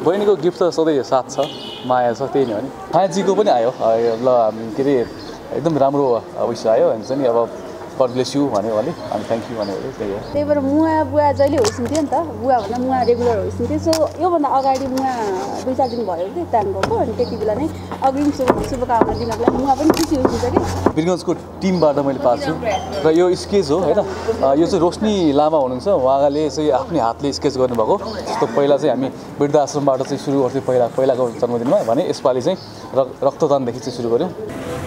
बहिनीको गिफ्ट त सधैँ साथ छ माया छ त्यही नै हो नि खाँजीको पनि आयो ल के अरे एकदम राम्रो उयस आयो हुन्छ नि अब God bless you भन्यो भने अनि थ्याङ्क यू भन्यो त्यही हो त्यही भएर मुवा बुवा जहिले होइसिन्थ्यो नि त बुवा भन्दा मुवा रेगुलर होइसिन्थ्यो सो योभन्दा अगाडि मुवा 2-4 दिन भयो कि दान भएको अनि त्यति बेला नै अग्रिम शुभकामना दिनको लागि मुवा पनि खुसी हुनुहुन्छ कि वीरगन्जको टिमबाट मैले पाएको छु र यो स्केच हो होइन यो चाहिँ रोशनी लामा हुनुहुन्छ उहाँले चाहिँ आफ्नै हातले स्केच गर्नुभएको जस्तो पहिला चाहिँ हामी वृद्धाश्रमबाट चाहिँ सुरु गर्थ्यौँ पहिलाको जन्मदिनमा भने यसपालि चाहिँ रक्तदानदेखि चाहिँ सुरु गऱ्यौँ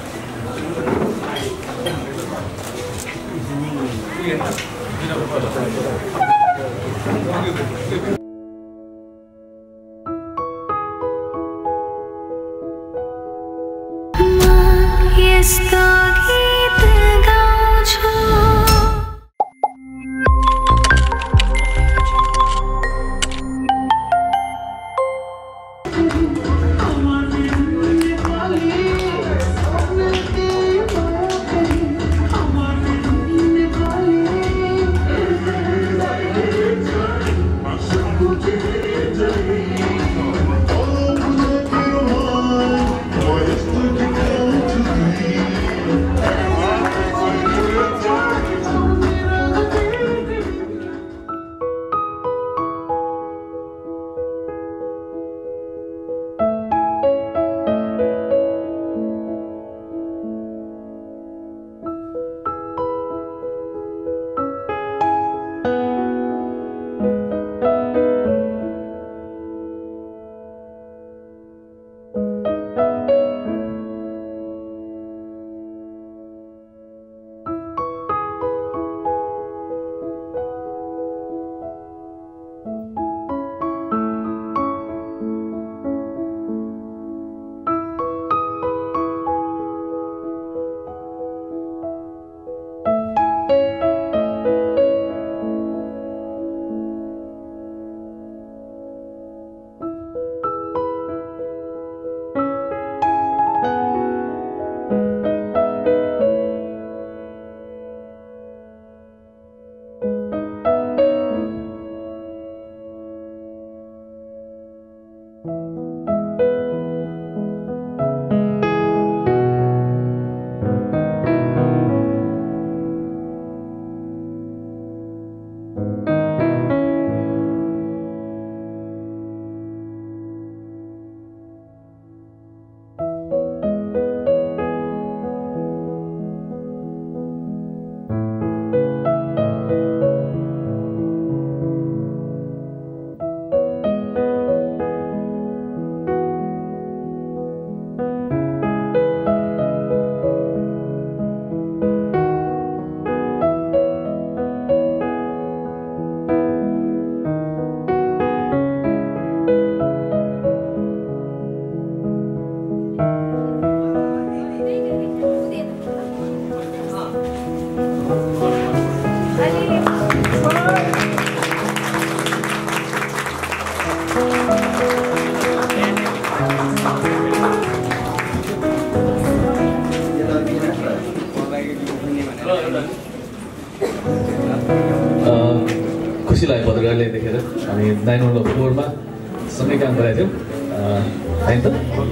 खुसी लाग्यो पत्रकारले देखेर हामी 904 मा सँगै काम गरेका थियौँ हैन त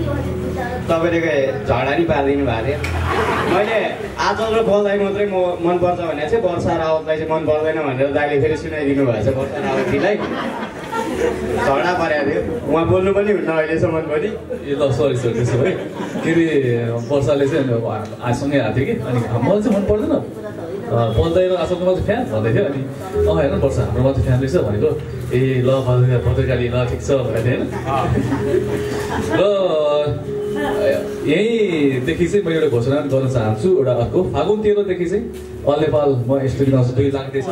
तपाईले झगडा नि पारिदिनु भएको थियो मैले आज र बोल्दै मात्रै म मन पर्छ भने चाहिँ वर्षा रावतलाई चाहिँ मन पर्दैन भनेर दाइले फेरि सुनाइदिनु भएछ वर्षा रावतजीलाई झगडा परेको थियो उहाँ बोल्नु पनि हुन्न अहिलेसम्म पनि ए ल सरी त्यसो भए के अरे वर्षाले चाहिँ आजसँगै आएको थियो कि अनि मलाई चाहिँ मन पर्दैन बोल्दैन आजको मात्रै फ्यान भन्दै थियो अनि हेर वर्ष हाम्रो मात्रै फ्यान रहेछ भनेको ए ल पत्रकारले ल ठिक छ भनेको थिएँ र यहीँदेखि चाहिँ मैले एउटा घोषणा गर्न चाहन्छु एउटा अर्को फागुन 13 देखि चाहिँ अल नेपाल म स्टुडियोमा 2 लाग्दैछ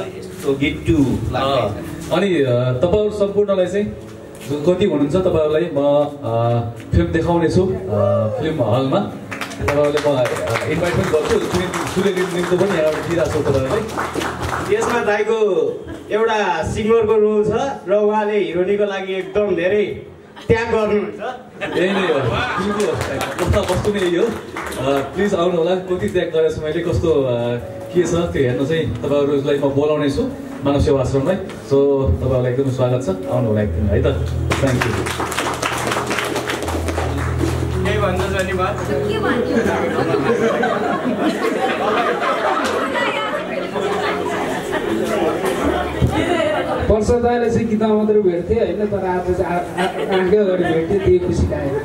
अनि तपाईँहरू सम्पूर्णलाई चाहिँ कति हुनुहुन्छ तपाईँहरूलाई म फिल्म देखाउने छु फिल्म हलमा तपाईँहरूले म इन्भाइट पनि गर्छु सूर्यको पनि यहाँबाट दिइरहेको छु तपाईँहरूलाई यसमा दाइको एउटा सिङ्गरको रोल छ र उहाँले हिरोइनीको लागि एकदम धेरै त्याग गर्नुहुन्छ यही नै हो कथा वस्तु नै यही हो प्लिज आउनु होला कति त्याग गरेछु मैले कस्तो के छ त्यो हेर्न चाहिँ तपाईँहरूलाई म बोलाउने छु मानव सेवा आश्रमलाई। सो तपाईँहरूलाई एकदम स्वागत छ, आउनु होला एकदम है त। Thank you. केही भन्छ धन्यवाद। वर्ष दाइले चाहिँ गीतमा मात्रै भेट्थेँ होइन, तर आज चाहिँ आँकै अगाडि भेट्थेँ, त्यही खुसी लाग्यो।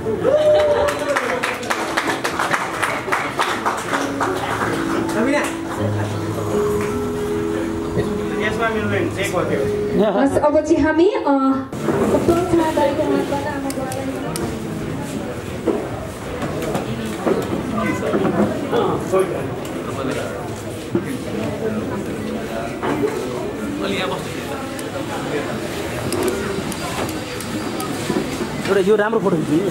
हस् अब चाहिँ हामी एउटा यो राम्रो फोटो खिच्नु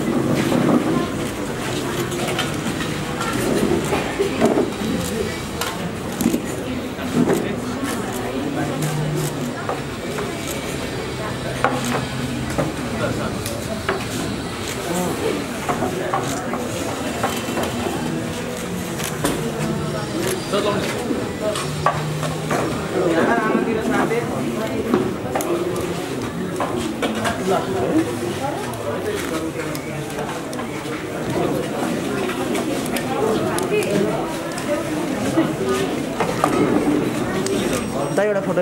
एउटा फोटो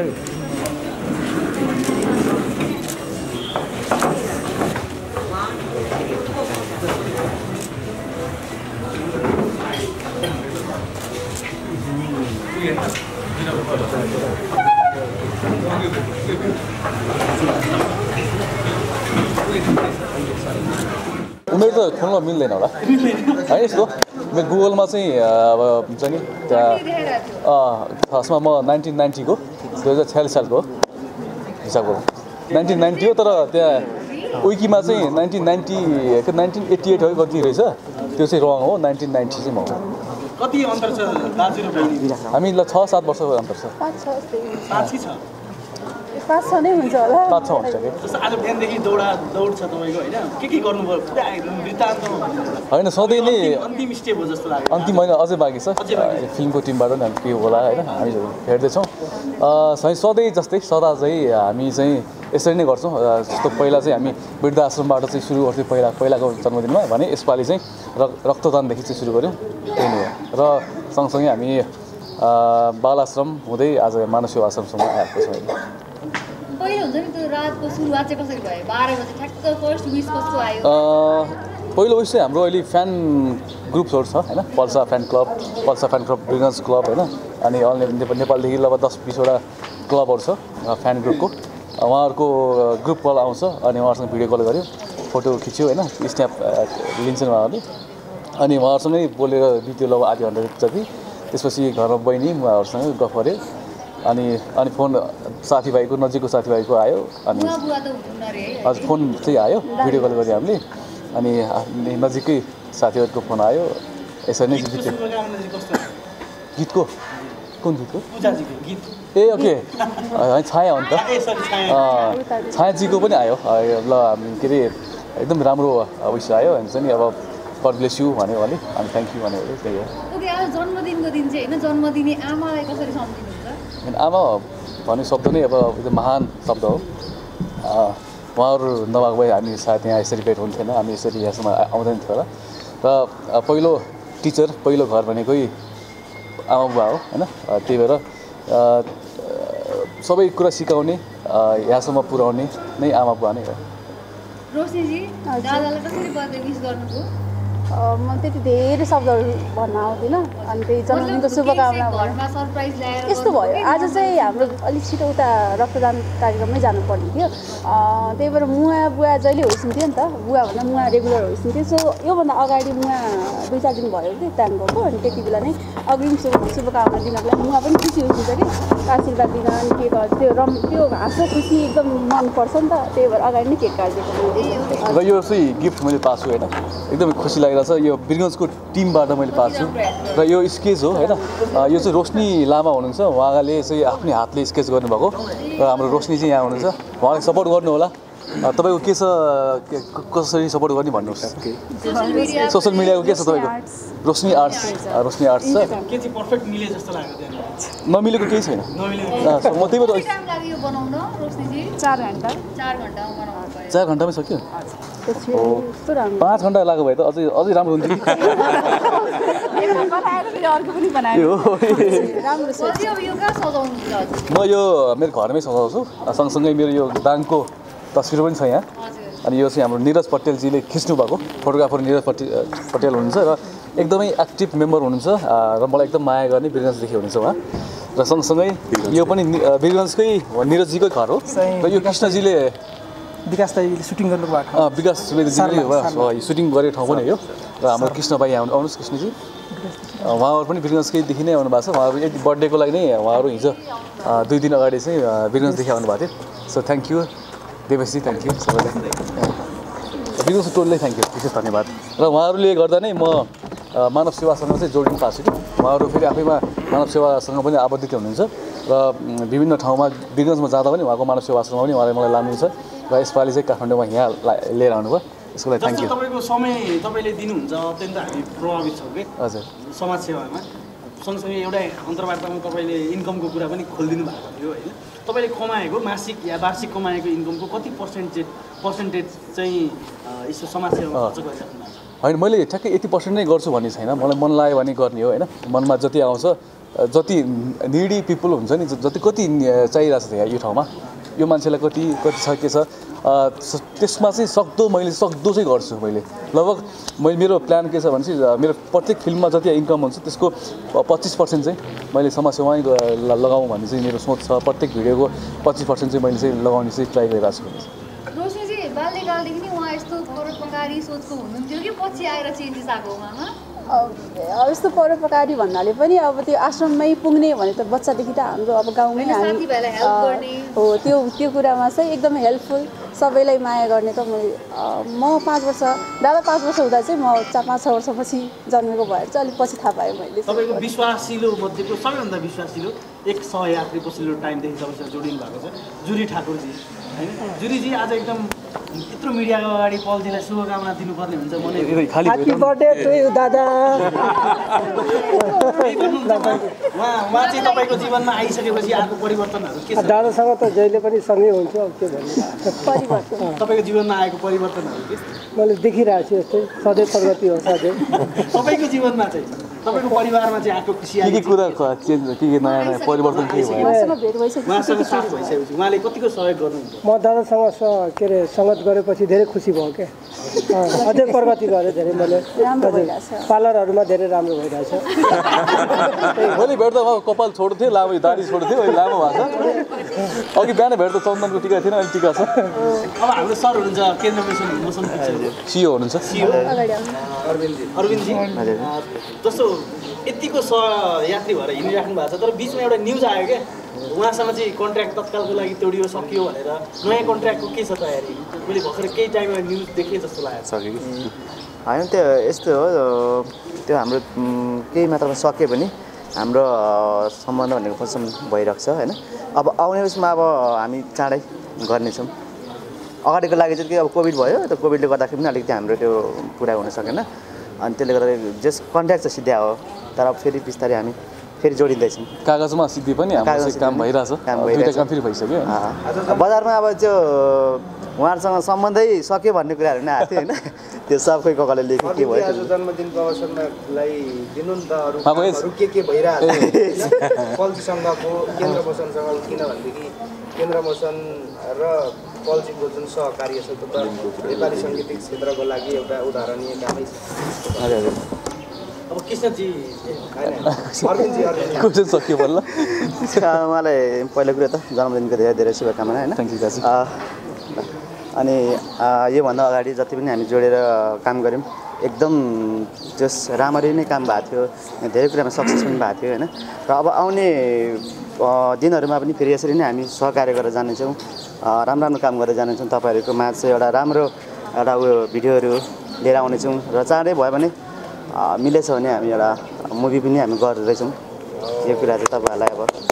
उमेर त खोल्न मिल्दैन होला है यस्तो। मेरो गुगलमा चाहिँ अब हुन्छ नि त्यहाँ खासमा म 1990 को 2046 सालको हिसाब गरौँ 1990 हो, तर त्यहाँ विकीमा चाहिँ 1988 हो कति रहेछ, त्यो चाहिँ रङ हो। 1990 चाहिँ म हो। कति अन्तर छ दाजु र बहिनी? हामीलाई 6-7 वर्षको अन्तर छ। 5-6 नै हुन्छ होला। 5-6 हुन्छ कि। जस्तो आज बिहानदेखि दौड छ तपाईँको होइन, के गर्नुभयो पुरा एकदम वृत्तान्तमा होइन सधैँ नै अन्तिम स्टेप हो जस्तो लाग्यो। अन्तिम महिना अझै बाँकी छ, फिल्मको टिमबाट नि के होला होइन, हामीहरू हेर्दैछौँ। सधैँ जस्तै सदा चाहिँ हामी चाहिँ यसरी नै गर्छौँ। जस्तो पहिला चाहिँ हामी वृद्धाश्रमबाट चाहिँ सुरु गर्थ्यौँ पहिलाको जन्मदिनमा भने यसपालि चाहिँ रक्तदानदेखि चाहिँ सुरु गऱ्यौँ, त्यही नै हो। र सँगसँगै हामी बाल आश्रम हुँदै आज मानव सेवा आश्रमसम्म आएको छौँ। पहिलो हुन्छ नि त्यो रातको सुरुवात चाहिँ कसरी भयो? 12 बजे ठ्याक्क फर्स्ट विश कस्तो आयो? पहिलो विश चाहिँ हाम्रो अहिले फ्यान ग्रुप्सहरू छ होइन, पल्सा फ्यान क्लब ब्रिगन्स क्लब होइन, अनि अल नेपालदेखि लगभग 10-20 वटा क्लबहरू छ फ्यान ग्रुपको। उहाँहरूको ग्रुप कल आउँछ अनि उहाँहरूसँग भिडियो कल गऱ्यो, फोटो खिच्यो होइन, स्न्याप लिन्छन् उहाँहरूले। अनि उहाँहरूसँगै बोलेर बित्यो लगभग आधी घन्टा जति। त्यसपछि घरमा बहिनी उहाँहरूसँग गफ गऱ्यो। अनि फोन साथीभाइको नजिकको साथीभाइको आयो, अनि हजुर फोन चाहिँ आयो, भिडियो कल गऱ्यो हामीले। अनि नजिकै साथीहरूको फोन आयो, यसरी नै बित्यो। गीतको कुन गीतको? ए ओके छाया हो नि त, छायाजीको पनि आयो ल। के अरे एकदम राम्रो उयस आयो हुन्छ नि, अब गड ब्लेस यु भन्यो भने अनि थ्याङ्क यू भन्यो त्यही हो। जन्मदिनको दिन चाहिँ होइन, जन्मदिने आमालाई कसरी सम्झिनुहुन्छ? आमा भन्ने शब्द नै अब एकदम महान शब्द हो। उहाँहरू नभएको भए हामी सायद यहाँ यसरी भेट हुन्थेन, हामी यसरी यहाँसम्म आउँदैन थियो होला। र पहिलो टिचर, पहिलो घर भनेकै आमा बुवा हो होइन। त्यही भएर सबै कुरा सिकाउने, यहाँसम्म पुर्याउने नै आमा बुवा नै हो। रोशनीजी, दादालाई कसरी बर्थडे विश गर्नुभयो? म त्यति धेरै शब्दहरू भन्न आउँदिनँ। अनि त्यही जन्मदिनको शुभकामना घरमा सरप्राइज ल्याएर यस्तो भयो। आज चाहिँ हाम्रो अलिक छिटो उता रक्तदान कार्यक्रममै जानुपर्ने थियो, त्यही भएर मुवा बुवा जहिले होइसिन्थ्यो नि त, बुवा भन्दा मुवा रेगुलर होइसिन्थ्यो। सो योभन्दा अगाडि मुवा 2-4 दिन भयो कि त्यहाँ गएको, अनि त्यति बेला नै अग्रिम शुभकामना दिनको लागि मुवा पनि खुसी होइसिन्छ कि आशीर्वाद दिन। अनि के गर्छ त्यो हाँसो खुसी एकदम मनपर्छ नि त, त्यही भएर अगाडि नै केक काटिदिएको। र यो चाहिँ गिफ्ट मैले पाएको छु होइन, एकदमै खुसी लागिरहेको छ। यो ब्रिगन्सको टिमबाट मैले पाएको छु र यो स्केच हो होइन। यो चाहिँ रोशनी लामा हुनुहुन्छ, उहाँले चाहिँ आफ्नै हातले स्केच गर्नुभएको। र हाम्रो रोशनी चाहिँ यहाँ हुनुहुन्छ, उहाँलाई सपोर्ट गर्नु होला तपाईँको के छ कसरी सपोर्ट गर्ने भन्नुहोस् सोसियल मिडियाको के छ तपाईँको रोशनी आर्ट्स छ के चाहिँ पर्फेक्ट मिले जस्तो लाग्यो त्यहाँ नमिलेको केही छैन म त्यही भएर 4 घन्टामै सक्यो 5 घन्टा लाग्यो भए त अझै राम्रो हुन्थ्यो म यो मेरो घरमै सजाउँछु सँगसँगै मेरो यो दाङको तस्बिर पनि छ यहाँ अनि यो चाहिँ हाम्रो निरज पटेलजीले खिच्नु भएको फोटोग्राफर निरज पटेल हुनुहुन्छ र एकदमै एक्टिभ मेम्बर हुनुहुन्छ र मलाई एकदम माया गर्ने वीरगन्जदेखि हुनुहुन्छ उहाँ र सँगसँगै यो पनि वीरगन्जकै निरजजीकै घर हो र यो कृष्णजीले विकास दाइले सुटिङ गर्नुभएको विकासले सुटिङ गरेको ठाउँ पनि हो र हाम्रो कृष्ण भाइ आउनुहोस् कृष्णजी उहाँहरू पनि वीरगन्जकैदेखि नै आउनु भएको छ उहाँहरू एक बर्थडेको लागि नै उहाँहरू हिजो 2 दिन अगाडि चाहिँ वीरगन्जदेखि आउनु भएको थियो सो थ्याङ्क यू देवेशजी थ्याङ्क यू सबैलाई वीरगन्ज टोलले थ्याङ्क यू विशेष धन्यवाद र उहाँहरूले गर्दा नै म मानव सेवासँग चाहिँ जोडिनु पाएको छु कि उहाँहरू फेरि आफैमा मानव सेवासँग पनि आबद्धित हुनुहुन्छ र विभिन्न ठाउँमा वीरगन्जमा जाँदा पनि उहाँको मानव सेवा आश्रममा पनि उहाँले मलाई लानुहुन्छ र यसपालि चाहिँ काठमाडौँमा यहाँ लिएर आउनुभयो यसको लागि थ्याङ्क यू तपाईँको समय तपाईँले दिनुहुन्छ अत्यन्त हामी प्रभावित छौँ कि हजुर समाज सेवामा सँगसँगै एउटा अन्तर्वार्तामा तपाईँले इन्कमको कुरा पनि खोलिदिनु भएको थियो होइन तपाईँले कमाएको मासिक या वार्षिक कमाएको इन्कमको कति पर्सेन्टेज चाहिँ यसो समाज सेवामा खर्च गरिराख्नु भएको छ होइन मैले ठ्याक्कै 80% नै गर्छु भन्ने छैन मलाई मन लाग्यो भने गर्ने हो होइन मनमा जति आउँछ जति निडी पिपल हुन्छ नि जति कति चाहिरहेको छ यो ठाउँमा यो मान्छेलाई कति छ के छ त्यसमा चाहिँ मैले सक्दो चाहिँ गर्छु मैले लगभग मेरो प्लान के छ भने चाहिँ मेरो प्रत्येक फिल्ममा जति इन्कम हुन्छ त्यसको 25% चाहिँ मैले समाजसेवामै लगाउँ भन्ने चाहिँ मेरो सोच छ प्रत्येक भिडियोको 25% चाहिँ मैले चाहिँ लगाउने चाहिँ ट्राई गरिरहेको छु रोशनीजी बाल्यकालदेखि नै उहाँ यस्तो परोपकारी सोचको हुनुहुन्थ्यो कि पछि आएर चेन्जेस आएको उहाँमा यस्तो परोपकारी भन्नाले पनि अब त्यो आश्रममै पुग्ने भने त बच्चादेखि त हाम्रो अब गाउँमै हामी हो त्यो कुरामा चाहिँ एकदमै हेल्पफुल सबैलाई माया गर्ने त म 5 वर्ष दादा 5 वर्ष हुँदा चाहिँ म 4-5 वर्षपछि जन्मेको भएर चाहिँ अलिक पछि थाहा पाएँ मैले तपाईँको विश्वासिलो मध्येको सबैभन्दा विश्वासिलो एक सहयात्री पछिल्लो टाइमदेखि तपाईँसँग जोडिनु भएको छ जुरी ठाकुरजी होइन जुरीजी आज एकदम यत्रो मिडियाको अगाडि पलजीलाई शुभकामना दिनुपर्ने हुन्छ मलाई ह्यापी बर्थडे टु यु दादा उहाँ चाहिँ तपाईँको जीवनमा आइसकेपछि आएको परिवर्तनहरू के छ दादासँग त जहिले पनि सँगै हुन्छु अब के भन्नु परिवर्तन तपाईँको जीवनमा आएको परिवर्तनहरू के मैले देखिरहेको छु यस्तै सधैँ प्रगति हो सधैँ तपाईँको जीवनमा चाहिँ तपाईँको परिवारमा चाहिँ आएको खुसी के कुरा चेन्ज के नयाँ परिवर्तन के भयो उहाँसँग साथ भइसकेपछि उहाँले कतिको सहयोग गर्नुहुन्छ म दादासँग के अरे सङ्गत गरेपछि धेरै खुसी भयो क्या अझै प्रगति गरेँ धेरै मैले पार्लरहरूमा धेरै राम्रो भइरहेछ मैले भेट्दा उहाँ कपाल छोड्थेँ लामो दारी छोड्थ्यो अहिले लामो भएको छ अघि बिहान भेट्दा चन्दनको टिका थिएन अहिले टिका छ अब हाम्रो सर हुनुहुन्छ केन्द्र मोसन सिओ हुनुहुन्छ अरविन्दजी जस्तो यतिको सहयात्री भएर हिँडिराख्नु भएको छ तर बिचमा एउटा न्युज आयो क्या उहाँसँग चाहिँ कन्ट्र्याक्ट तत्कालको लागि तोडियो सकियो भनेर नयाँ कन्ट्र्याक्टको के छ तयारी मैले भर्खर केही टाइममा न्युज देखेँ जस्तो लागेको होइन त्यो यस्तो हो त्यो हाम्रो केही मात्रामा सक्यो भने हाम्रो सम्बन्ध भनेको पछि भइरहेको छ होइन अब आउने उसमा अब हामी चाँडै गर्नेछौँ अगाडिको लागि चाहिँ अब कोभिड भयो त्यो कोभिडले गर्दाखेरि पनि अलिकति हाम्रो त्यो पुरा हुन सकेन अनि त्यसले गर्दा जस कन्ट्र्याक्ट चाहिँ सिद्ध्या हो तर फेरि बिस्तारै हामी फेरि जोडिँदैछौँ कागजमा सिद्धि पनि हाम्रो काम भइरहेछ काम फेरि भइसक्यो बजारमा अब त्यो उहाँहरूसँग सम्बन्धै सक्यो भन्ने कुराहरू नै आएको थियो होइन त्यो सबकै ककाले लेख्यो के भयो जन्मदिनको अवसरलाई दिनु नि त अरू के भइरहेको पल्जीसँगको केन्द्र मोसनसँग किनभनेदेखि केन्द्र मोसन र पल्जीको जुन सहकार्य छ त्यो त नेपाली साङ्गीतिक क्षेत्रको लागि एउटा उदाहरणीय कामै छ अब कृष्णजी क्वेसन सक्यो बल्ल उहाँलाई पहिलो कुरो त जन्मदिनको धेरै धेरै शुभकामना होइन थ्याङ्क यू दाजु अनि योभन्दा अगाडि जति पनि हामी जोडेर काम गऱ्यौँ एकदम जस राम्ररी नै काम भएको थियो धेरै कुरामा सक्सेस पनि भएको थियो होइन र अब आउने दिनहरूमा पनि फेरि यसरी नै हामी सहकार्य गरेर जानेछौँ राम्रो राम्रो काम गरेर जानेछौँ तपाईँहरूको माझ चाहिँ एउटा राम्रो एउटा उयो भिडियोहरू लिएर आउनेछौँ र चाँडै भयो भने मिलेछ भने हामी एउटा मुभी पनि हामी गर्दैछौँ यो कुरा चाहिँ तपाईँहरूलाई अब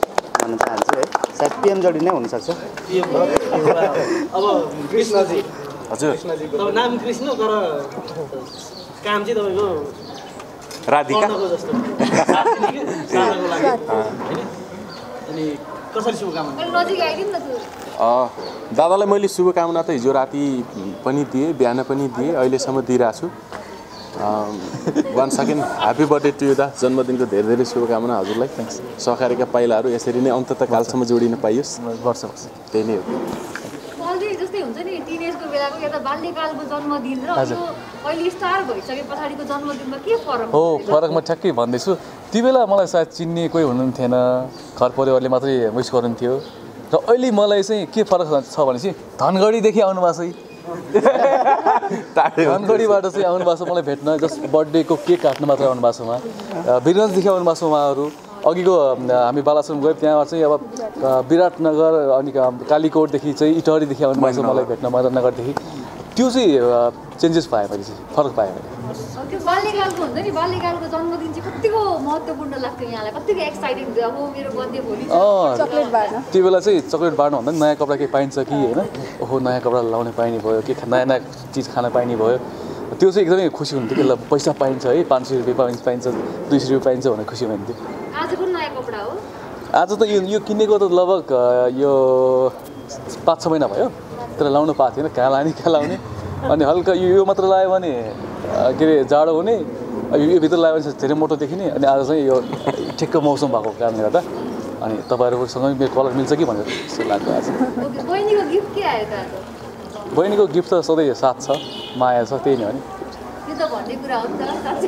भन्न चाहन्छु है सायद पिएम जोडी नै हुनसक्छ अब कृष्णजी हजुर अब नाम कृष्ण तर काम चाहिँ तपाईँको राधिका जस्तो साथीको लागि हैन अनि कसरी शुभकामना नजिक आइदिनु न तँ दादालाई मैले शुभकामना त हिजो राति पनि दिएँ बिहान पनि दिएँ अहिलेसम्म दिइरहेको छु once again happy birthday to you दा जन्मदिनको धेरै धेरै शुभकामना हजुरलाई सहकारीका पाइलाहरू यसरी नै अन्ततकालसम्म जोडिन पाइयोस् वर्ष त्यही नै हो जस्तै हुन्छ नि टिनेजको बेलाको या त बाल्यकालको जन्मदिन र यो अहिले स्टार भइसके पछाडिको जन्मदिनमा के फरक हो फरक म ठ्याक्कै भन्दैछु ती बेला मलाई सायद चिन्ने कोही हुनुहुन्थेन घर परिवारले मात्रै विस गर्नुहुन्थ्यो र अहिले मलाई चाहिँ के फरक छ भने चाहिँ धनगढीदेखि आउनु भएको छ धनगढीबाट चाहिँ आउनु भएको छ मलाई भेट्न जस्ट बर्थडेको केक काट्नु मात्रै आउनु भएको छ उहाँ वीरगन्जदेखि आउनु भएको छ उहाँहरू अघिको हामी बालाश्रम गयौँ त्यहाँ चाहिँ अब विराटनगर अनि कालीकोटदेखि चाहिँ इटहरीदेखि आउनु भएको छ मलाई भेट्न मदननगरदेखि त्यो चाहिँ चेन्जेस पाएँ मैले चाहिँ फरक पाएँ मैले त्यो बाल्यकालको हुन्छ नि बाल्यकालको जन्मदिन चाहिँ कतिको महत्त्वपूर्ण लाग्थ्यो यहाँलाई कतिको एक्साइटिङ थियो अब मेरो बर्थडे भोलि चकलेट बाँड्न त्यो बेला चाहिँ चकलेट बाँड्नु भन्दा नयाँ कपडा केही पाइन्छ कि होइन ओहो नयाँ कपडा लाउने पाइने भयो के नयाँ नयाँ चिज खान पाइने भयो त्यो चाहिँ एकदमै खुसी हुन्थ्यो कि ल पैसा पाइन्छ है 500 रुपियाँ पाइन्छ 200 रुपियाँ पाइन्छ भनेर खुसी हुन्थ्यो आज पनि नयाँ कपडा हो आज त यो किनेको त लगभग यो 5-6 महिना भयो तर लाउनु पाएको थिएन कहाँ लाउने अनि हल्का यो मात्र लगायो भने के अरे जाडो हुने यो भित्र लगायो भने धेरै मोटो देखिने अनि आज चाहिँ यो ठिक्क मौसम भएको कारणले गर्दा अनि तपाईँहरूसँग मेरो कलर मिल्छ कि भनेर जस्तो लाग्यो आज बहिनीको गिफ्ट के आयो त आज बहिनीको गिफ्ट त सधैँ साथ छ माया छ त्यही नै हो नि त्यो त भन्ने कुरा हो नि त साँच्चै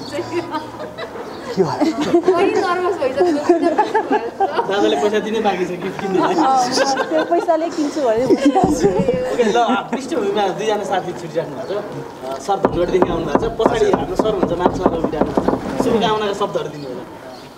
के भयो नर्भस भइसक्यो दादाले पैसा दिनै बाँकी छ गिफ्ट किन्ने त्यो पैसाले किन्छु भने ओके ल पृष्ठभूमिमा दुईजना साथी छुटिराख्नु भएको छ सर धनगढीदेखि आउनु भएको छ पछाडि हाम्रो सर हुन्छ मान्छेलाई उभिराख्नु भएको छ शुभकामनाका शब्दहरू दिनु होला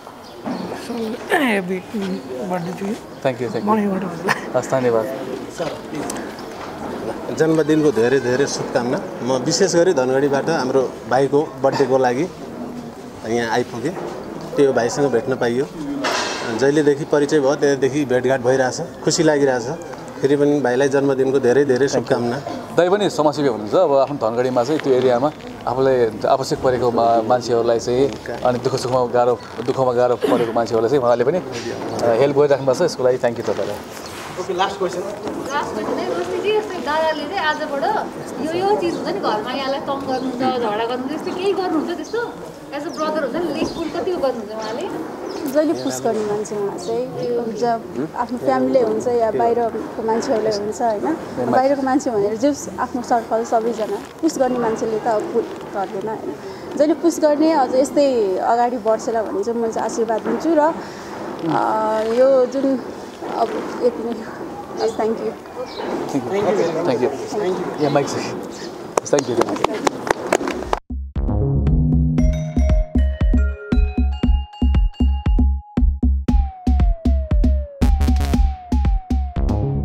थ्याङ्क यू हस् धन्यवाद सर जन्मदिनको धेरै धेरै शुभकामना म विशेष गरी धनगढीबाट हाम्रो भाइको बर्थडेको लागि यहाँ आइपुगेँ त्यो भाइसँग भेट्न पाइयो जहिलेदेखि परिचय भयो त्यतिदेखि भेटघाट भइरहेछ खुसी लागिरहेछ फेरि पनि भाइलाई जन्मदिनको धेरै धेरै शुभकामना दाइ पनि समाजसेवी हुनुहुन्छ अब आफ्नो धनगढीमा चाहिँ त्यो एरियामा आफूलाई आवश्यक परेको मान्छेहरूलाई चाहिँ अनि दुःखमा गाह्रो परेको मान्छेहरूलाई चाहिँ उहाँले पनि हेल्प गरिराख्नु भएको छ यसको लागि थ्याङ्क यू तपाईँलाई ओके लास्ट क्वेसन है जस्तै कि यस्तै दादाले चाहिँ आजबाट यो चिज हुन्छ नि घरमा यहाँलाई तङ गर्नुहुन्छ झगडा गर्नुहुन्छ यस्तो केही गर्नुहुन्छ त्यस्तो एज अ ब्रदर हुन्छ नि लेखपुल कतिको गर्नुहुन्छ उहाँले जहिले पुस गर्ने मान्छे उहाँ चाहिँ हुन्छ आफ्नो फ्यामिली हुन्छ या बाहिरको मान्छेहरूले हुन्छ होइन बाहिरको मान्छे भनेर जस आफ्नो सर्कल सबैजना पुस गर्ने मान्छेले त अब गर्दैन होइन जहिले पुस गर्ने अझ यस्तै अगाडि बढ्छेर भन्ने चाहिँ म चाहिँ आशीर्वाद दिन्छु र यो जुन अब यति नै थ्याङ्क यू थ्याङ्क यू या माइक थ्याङ्क यू